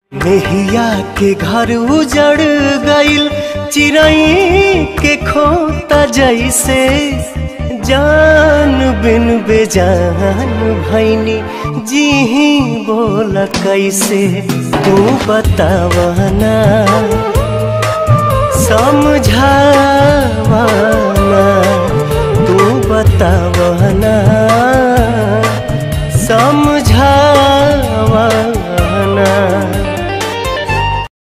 मेहिया के घर उजड़ गइल चिरई के खोता जैसे, जान बिन बेजान भैनी जी ही बोल कैसे। तू बतावना समझावना, तू बतावना